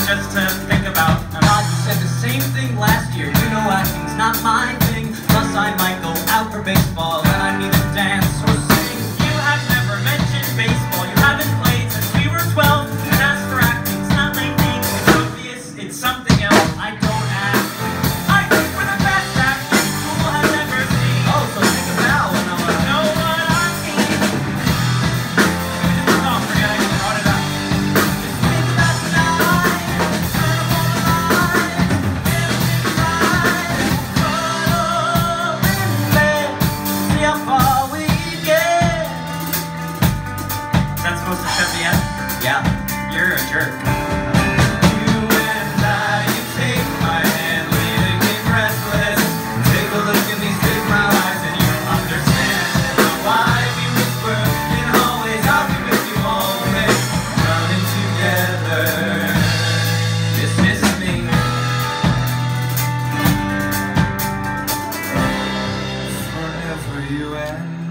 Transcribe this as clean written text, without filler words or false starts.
just to think about. God, you said the same thing last year. You know acting's not my thing. Plus I might go out for baseball and I need to dance or sing. You have never mentioned baseball. You haven't played since we were 12. And as for acting, it's not my thing. It's obvious, it's something else. I don't act. I think we're the best acting school has ever seen. Oh, so think of now and know what I mean. Just stop, forget I even brought it up. Just think about tonight. Turn up all the lights. Everything's right. Cuddle in bed. See how far we get. Is that supposed to shut the end? Yeah. You're a jerk. You and I, you take my hand, leaving me breathless. Take a look in these big brown eyes and you'll understand why we whisper in hallways. I'll be with you always, running together. Dismiss me. Forever you and